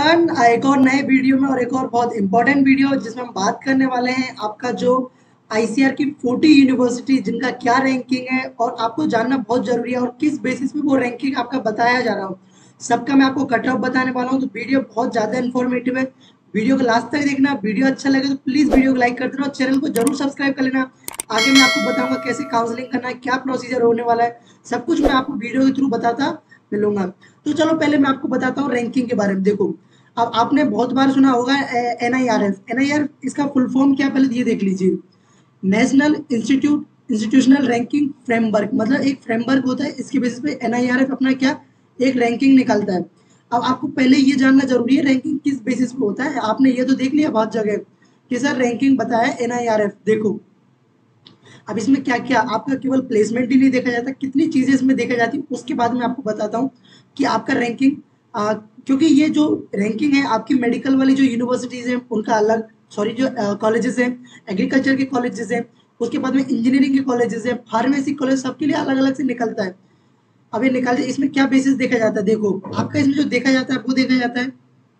Everyone, एक और नए वीडियो में और एक और बहुत इंपॉर्टेंट वीडियो जिसमें हम बात करने वाले हैं आपका जो आईसीआर की 40 यूनिवर्सिटी जिनका क्या रैंकिंग है और आपको जानना बहुत जरूरी है और किस बेसिस पे वो रैंकिंग आपका बताया जा रहा हो। सबका मैं आपको कट ऑफ बताने वाला हूँ, तो वीडियो बहुत ज़्यादा इन्फॉर्मेटिव है। वीडियो को लास्ट तक देखना। वीडियो अच्छा लगे तो प्लीज़ वीडियो को लाइक कर देना और चैनल को जरूर सब्सक्राइब कर लेना। आगे मैं आपको बताऊंगा कैसे काउंसलिंग करना है, क्या प्रोसीजर होने वाला है, सब कुछ मैं आपको वीडियो के थ्रू बताता मिलूंगा। तो चलो पहले मैं आपको बताता हूँ रैंकिंग के बारे में। देखो, अब आपने बहुत बार सुना होगा एनआईआरएफ इसका फुल फॉर्म क्या, पहले ये देख लीजिए। नेशनल इंस्टीट्यूशनल रैंकिंग फ्रेमवर्क, मतलब एक फ्रेमवर्क होता है, इसके बेसिस पे एनआईआरएफ अपना क्या एक रैंकिंग निकालता है। अब आपको पहले ये जानना जरूरी है रैंकिंग किस बेसिस पे होता है। आपने ये तो देख लिया बहुत जगह कि सर रैंकिंग बताया एनआईआरएफ। देखो, अब इसमें क्या क्या आपका केवल प्लेसमेंट ही नहीं देखा जाता, कितनी चीजें इसमें देखा जाती है उसके बाद मैं आपको बताता हूँ कि आपका रैंकिंग, क्योंकि ये जो रैंकिंग है आपकी मेडिकल वाली जो यूनिवर्सिटीज हैं उनका अलग, सॉरी जो कॉलेजेस हैं, एग्रीकल्चर के कॉलेजेस हैं, उसके बाद में इंजीनियरिंग के कॉलेजेस हैं, फार्मेसी कॉलेज, सबके लिए अलग अलग से निकलता है। अब ये निकाल, इसमें क्या बेसिस देखा जाता है। देखो, आपका इसमें जो देखा जाता है वो देखा जाता है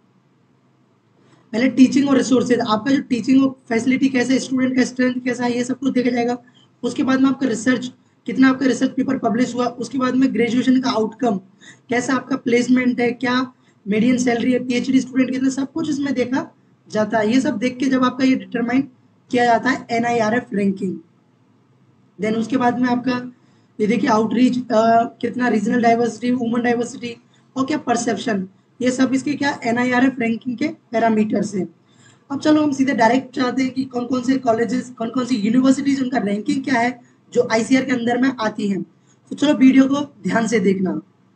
पहले टीचिंग और रिसोर्सेज, आपका जो टीचिंग और फैसिलिटी कैसा है, स्टूडेंट का स्ट्रेंथ कैसा है, ये सब कुछ देखा जाएगा। उसके बाद में आपका रिसर्च, कितना आपका रिसर्च पेपर पब्लिश हुआ। उसके बाद में ग्रेजुएशन का आउटकम कैसा, आपका प्लेसमेंट है क्या, मीडियम सैलरी है, पीएचडी स्टूडेंट कितना, सब कुछ इसमें देखा जाता है। ये सब देख के जब आपका ये डिटरमाइन किया जाता है एनआईआरएफ रैंकिंग। देन उसके बाद में आपका ये देखिए आउटरीच, कितना रीजनल डाइवर्सिटी, वुमन डाइवर्सिटी और क्या परसेप्शन, ये सब इसके क्या एनआईआरएफ रैंकिंग के पैरामीटर्स हैं। अब चलो हम सीधे डायरेक्ट चाहते हैं कि कौन कौन से कॉलेजेस, कौन कौन सी यूनिवर्सिटीज, उनका रैंकिंग क्या है जो आईसीआर के अंदर में आती हैं। तो चलो वीडियो को ध्यान से देखना।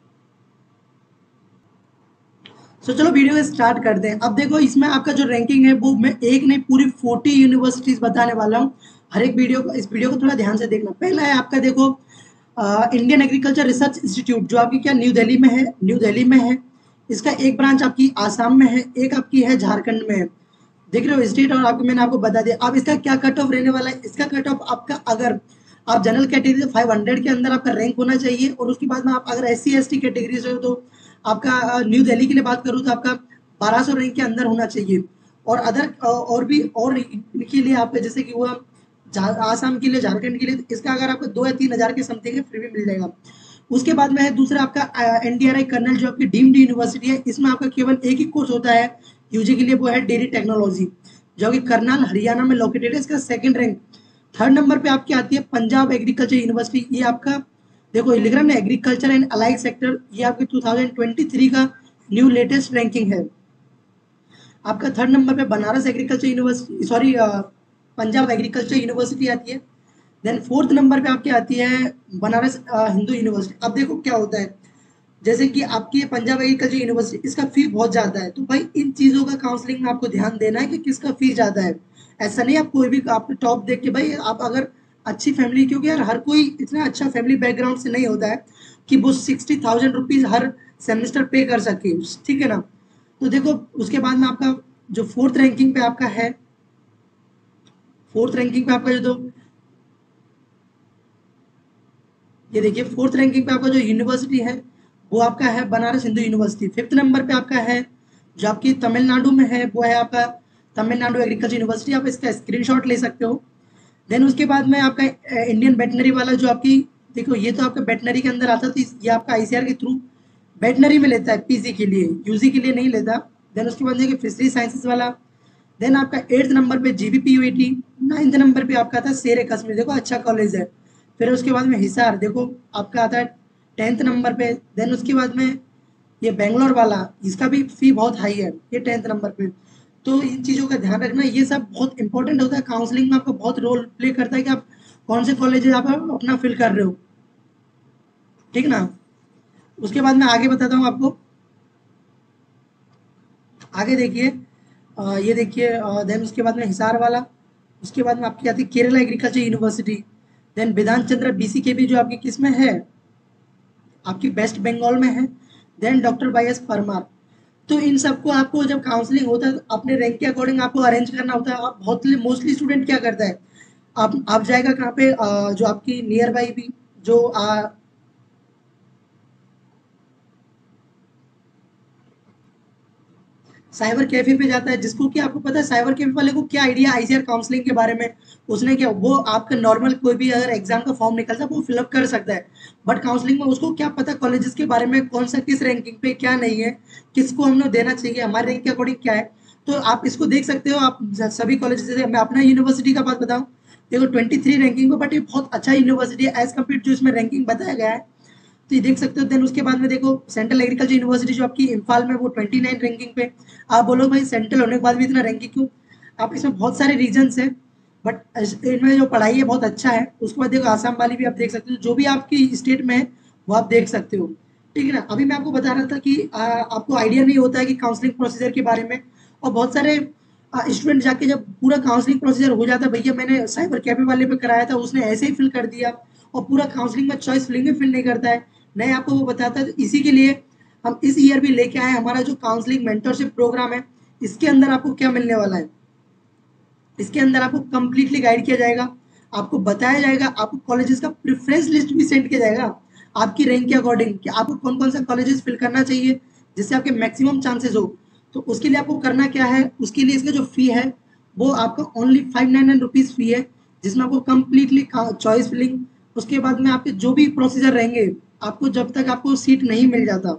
तो चलो वीडियो स्टार्ट करते हैं। अब देखो, इसमें आपका जो रैंकिंग है वो मैं एक नहीं पूरी 40 यूनिवर्सिटीज बताने वाला हूँ। हर एक वीडियो को, इस वीडियो को थोड़ा ध्यान से देखना। पहला है आपका, देखो, इंडियन एग्रीकल्चर रिसर्च इंस्टीट्यूट, जो आपकी क्या न्यू दिल्ली में है, न्यू दिल्ली में है। इसका एक ब्रांच आपकी आसाम में है, एक आपकी है झारखंड में है। देख रहे हो स्टेट, और आपको मैंने आपको बता दिया। अब इसका क्या कट ऑफ रहने वाला है। इसका कट ऑफ आपका, अगर आप जनरल कैटेगरी 500 के अंदर आपका रैंक होना चाहिए, और उसके बाद में आप अगर SC ST कैटेगरी से हो तो आपका, न्यू दिल्ली के लिए बात करूँ तो आपका 1200 रैंक के अंदर होना चाहिए। और अदर और भी और इनके लिए आपका जैसे कि हुआ आसाम के लिए, झारखंड के लिए, तो इसका अगर आपको 2 या 3 हज़ार के समथिंग है, फिर भी मिल जाएगा। उसके बाद में है दूसरा आपका एनडीआरआई कर्नल, जो आपकी डीम्ड यूनिवर्सिटी है। इसमें आपका केवल एक ही कोर्स होता है यूजी के लिए, वो है डेयरी टेक्नोलॉजी, जो कि करनाल हरियाणा में लोकेटेड है। इसका सेकंड रैंक। थर्ड नंबर पे आपकी आती है पंजाब एग्रीकल्चर यूनिवर्सिटी। ये आपका देखो लिख रहा है ना, एग्रीकल्चर एंड अलाइड सेक्टर, ये आपके 2023 का न्यू लेटेस्ट रैंकिंग है। आपका थर्ड नंबर पे Banaras agriculture university, sorry, Punjab agriculture university आती है। देन फोर्थ नंबर पे आपकी आती है बनारस हिंदू यूनिवर्सिटी। अब देखो क्या होता है, जैसे कि आपकी पंजाब एग्रीकल्चर यूनिवर्सिटी, इसका फी बहुत ज़्यादा है, तो भाई इन चीज़ों का काउंसलिंग में आपको ध्यान देना है कि किसका फी ज़्यादा है। ऐसा नहीं आप कोई भी आप टॉप देख के, भाई आप अगर अच्छी फैमिली, क्योंकि यार हर कोई इतना अच्छा फैमिली बैकग्राउंड से नहीं होता है कि वो 60,000 रुपीज़ हर सेमेस्टर पे कर सके, ठीक है ना। तो देखो, उसके बाद में आपका जो फोर्थ रैंकिंग पे आपका है, फोर्थ रैंकिंग पे आपका जो ये देखिए फोर्थ रैंकिंग पे आपका जो यूनिवर्सिटी है वो आपका है Banaras Hindu university. Fifth number पे आपका है जो आपकी तमिलनाडु में है, वो है आपका तमिलनाडु एग्रीकल्चर यूनिवर्सिटी। आप इसका स्क्रीनशॉट ले सकते हो। देन उसके बाद में आपका इंडियन वेटनरी वाला, जो आपकी, देखो ये तो आपका वेटनरी के अंदर आता था, ये आपका आईसीआर के थ्रू वेटनरी में लेता है, पीजी के लिए, यूजी के लिए नहीं लेता। देन उसके बाद देखिए फिशरी साइंसेज वाला। देन आपका एट्थ नंबर पे जीबीपीयूईटी। नाइन्थ नंबर पे आपका आता है शेर ए कश्मीर, देखो अच्छा कॉलेज है। फिर उसके बाद में हिसार, देखो आपका आता है 10th नंबर पे। देन उसके बाद में ये बेंगलोर वाला, इसका भी फी बहुत हाई है, ये 10th नंबर पे। तो इन चीज़ों का ध्यान रखना, ये सब बहुत इंपॉर्टेंट होता है। काउंसलिंग में आपका बहुत रोल प्ले करता है कि आप कौन से कॉलेज आप अपना फिल कर रहे हो, ठीक ना। उसके बाद मैं आगे बताता हूँ आपको। आगे देखिए, ये देखिए, देन उसके बाद में हिसार वाला। उसके बाद में आपकी आती है Kerala agriculture university. Then Bidhan Chandra BC के भी, जो आपकी किस में है, आपकी वेस्ट बंगाल में है। Then doctor Y S Parmar. तो इन सबको आपको जब काउंसलिंग होता है तो अपने रैंक के अकॉर्डिंग आपको अरेंज करना होता है। आप बहुत मोस्टली स्टूडेंट क्या करता है, आप जाएगा कहाँ पे, जो आपकी नियर बाई भी, जो साइबर कैफे पे जाता है, जिसको कि आपको पता है साइबर कैफे वाले को क्या आइडिया आईसीआर काउंसलिंग के बारे में, उसने क्या, वो आपका नॉर्मल कोई भी अगर एग्जाम का फॉर्म निकलता है वो फिलअप कर सकता है, बट काउंसलिंग में उसको क्या पता कॉलेजेस के बारे में, कौन सा किस रैंकिंग पे क्या नहीं है, किसको हमने देना चाहिए, हमारे रैंक के अकॉर्डिंग क्या है। तो आप इसको देख सकते हो, आप सभी कॉलेज, जैसे मैं अपना यूनिवर्सिटी का बात बताऊं, देखो 23 रैंकिंग पे, बट ये बहुत अच्छा यूनिवर्सिटी है एज कम्पेयर जो इसमें रैंकिंग बताया गया है। तो ये देख सकते हो। देन उसके बाद में देखो सेंट्रल एग्रीकल्चर यूनिवर्सिटी जो आपकी इम्फाल में, वो 29 रैंकिंग पे। आप बोलो भाई सेंट्रल होने के बाद भी इतना रैंकिंग क्यों, आप इसमें बहुत सारे रीजंस हैं, बट इनमें जो पढ़ाई है बहुत अच्छा है। उसके बाद देखो आसाम वाली भी आप देख सकते हो, जो भी आपकी स्टेट में है वो आप देख सकते हो। ठीक है ना। अभी मैं आपको बता रहा था कि आपको आइडिया नहीं होता है कि काउंसलिंग प्रोसीजर के बारे में, और बहुत सारे स्टूडेंट जाके जब पूरा काउंसलिंग प्रोसीजर हो जाता है, भैया मैंने साइबर कैफे वाले पे कराया था उसने ऐसे ही फिल कर दिया, और पूरा काउंसलिंग में चॉइस फिलिंग में फिल नहीं करता है, नहीं आपको वो बताता है। तो इसी के लिए हम इस ईयर भी लेके आए हमारा जो काउंसलिंग मेंटरशिप प्रोग्राम है। इसके अंदर आपको क्या मिलने वाला है, इसके अंदर आपको कंप्लीटली गाइड किया जाएगा, आपको बताया जाएगा, आपको कॉलेजेस का प्रेफरेंस लिस्ट भी सेंड किया जाएगा आपकी रैंक के अकॉर्डिंग, कि आपको कौन कौन सा कॉलेजेस फिल करना चाहिए जिससे आपके मैक्सिमम चांसेस हो। तो उसके लिए आपको करना क्या है, उसके लिए इसका जो फी है वो आपका ओनली 599 रुपीज़ फी है, जिसमें आपको कंप्लीटली चॉइस फिलिंग, उसके बाद में आपके जो भी प्रोसीजर रहेंगे, आपको जब तक आपको सीट नहीं मिल जाता,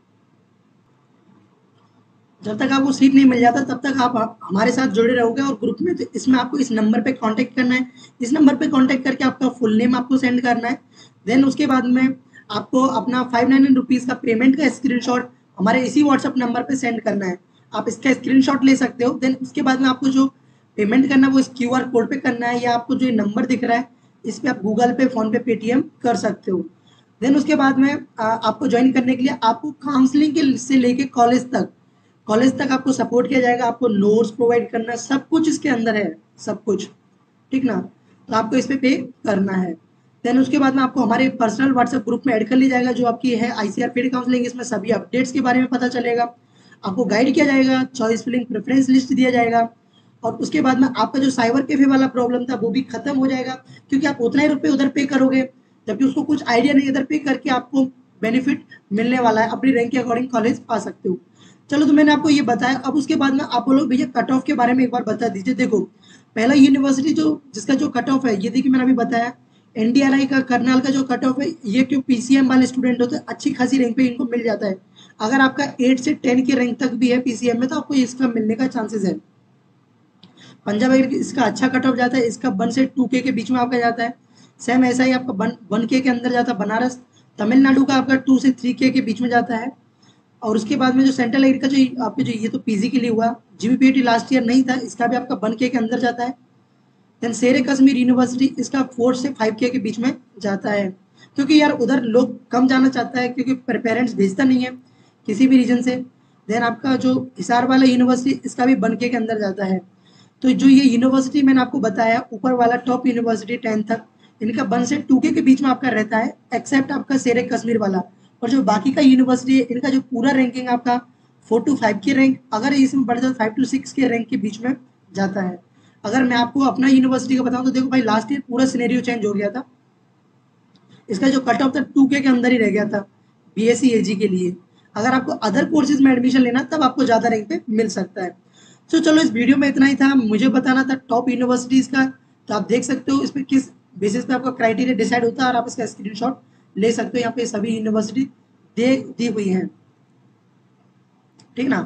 जब तक आपको सीट नहीं मिल जाता तब तक आप हमारे साथ जुड़े रहोगे और ग्रुप में। तो इसमें आपको इस नंबर पे कांटेक्ट करना है, इस नंबर पे कांटेक्ट करके आपका फुल नेम आपको सेंड करना है। देन उसके बाद में आपको अपना 599 रुपीज़ का पेमेंट का स्क्रीनशॉट हमारे इसी व्हाट्सअप नंबर पे सेंड करना है। आप इसका स्क्रीनशॉट ले सकते हो। देन उसके बाद में आपको जो पेमेंट करना है वो इस क्यूआर कोड पे करना है, या आपको जो ये नंबर दिख रहा है इस पे आप गूगल पे, फोन पे, पेटीएम कर सकते हो। देन उसके बाद में आपको ज्वाइन करने के लिए आपको काउंसलिंग के से लेके कॉलेज तक आपको सपोर्ट किया जाएगा, आपको नोट्स प्रोवाइड करना, सब कुछ इसके अंदर है, सब कुछ। ठीक ना। तो आपको इस पे करना है। देन उसके बाद में आपको हमारे पर्सनल व्हाट्सएप ग्रुप में ऐड कर लिया जाएगा, जो आपकी है आईसीआर पेड काउंसलिंग, इसमें सभी अपडेट्स के बारे में पता चलेगा, आपको गाइड किया जाएगा, चॉइस फिलिंग प्रेफरेंस लिस्ट दिया जाएगा, और उसके बाद में आपका जो साइबर कैफे वाला प्रॉब्लम था वो भी खत्म हो जाएगा, क्योंकि आप उतना ही रुपये उधर पे करोगे, जबकि उसको कुछ आइडिया नहीं, इधर पे करके आपको बेनिफिट मिलने वाला है, अपनी रैंक के अकॉर्डिंग कॉलेज पा सकते हो। चलो, तो मैंने आपको ये बताया। अब उसके बाद में आप बोलो भैया कट ऑफ के बारे में एक बार बता दीजिए। देखो पहला यूनिवर्सिटी जो जिसका जो कट ऑफ है, ये देखिए मैंने अभी बताया, एनडीआरआई का करनाल का जो कट ऑफ है, ये क्यों पीसीएम वाले स्टूडेंट होते हैं अच्छी खासी रैंक पे इनको मिल जाता है। अगर आपका 8 से 10 के रैंक तक भी है पीसीएम में तो आपको इसका मिलने का चांसेस है। पंजाब एग्री इसका अच्छा कट ऑफ जाता है, इसका 1 से 2K के बीच में आपका जाता है। सेम ऐसा ही आपका 1K के अंदर जाता है। बनारस तमिलनाडु का आपका 2 से 3K के बीच में जाता है। और उसके बाद में जो सेंट्रल एग्री का जो आपके जो ये तो पीजी के लिए हुआ, जीबीपीएटी लास्ट ईयर नहीं था, इसका भी आपका 1K के अंदर जाता है। देन शेर कश्मीर यूनिवर्सिटी इसका 4 से 5K के बीच में जाता है, क्योंकि यार उधर लोग कम जाना चाहता है, क्योंकि पेरेंट्स भेजता नहीं है किसी भी रीजन से। देन आपका जो हिसार वाला यूनिवर्सिटी इसका भी 1K के अंदर जाता है। तो जो ये यूनिवर्सिटी मैंने आपको बताया ऊपर वाला टॉप यूनिवर्सिटी 10 तक, इनका 1 से 2K के बीच में आपका रहता है, एक्सेप्ट आपका शेर कश्मीर वाला। और जो बाकी का यूनिवर्सिटी है इनका जो पूरा रैंकिंग आपका 4 to 5 के रैंक, अगर इसमें बढ़ जाता 5 to 6 के रैंक के बीच में जाता है। अगर मैं आपको अपना यूनिवर्सिटी का बताऊं तो देखो भाई लास्ट ईयर पूरा सिनेरियो चेंज हो गया था, इसका जो कट ऑफ था 2K के अंदर ही रह गया था बीएससी एजी के लिए। अगर आपको अदर कोर्सेज में एडमिशन लेना तब आपको ज़्यादा रैंक पे मिल सकता है। तो चलो इस वीडियो में इतना ही था, मुझे बताना था टॉप यूनिवर्सिटीज़ का। तो आप देख सकते हो इस पर किस बेसिस पे आपका क्राइटेरिया डिसाइड होता है, और आप इसका स्क्रीनशॉट ले सकते हो। यहाँ पे सभी यूनिवर्सिटी दे दी हुई हैं। ठीक ना।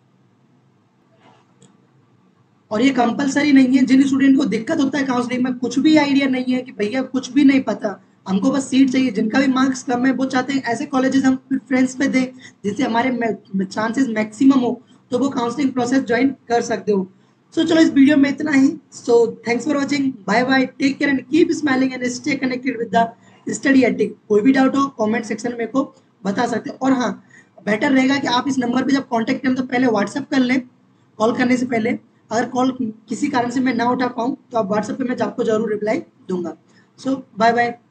और ये कंपलसरी नहीं है, जिन स्टूडेंट को दिक्कत होता है काउंसलिंग में, कुछ भी आइडिया नहीं है कि भैया कुछ भी नहीं पता, हमको बस सीट चाहिए, जिनका भी मार्क्स कम है वो चाहते हैं ऐसे कॉलेजेस हम प्रेफरेंस पे दें जिससे हमारे चांसेस मैक्सिमम हो, तो वो काउंसलिंग प्रोसेस ज्वाइन कर सकते हो। सो चलो इस वीडियो में इतना ही। So thanks for watching, bye bye, take care and keep smiling and stay connected with the study ethic. कोई भी डाउट हो कमेंट सेक्शन में मेरे को बता सकते हो। और हाँ, बेटर रहेगा कि आप इस नंबर पे जब कांटेक्ट करें तो पहले व्हाट्सअप कर लें कॉल करने से पहले। अगर कॉल किसी कारण से मैं ना उठा पाऊँ तो आप व्हाट्सएप पे मैं आपको जरूर रिप्लाई दूंगा। So bye bye.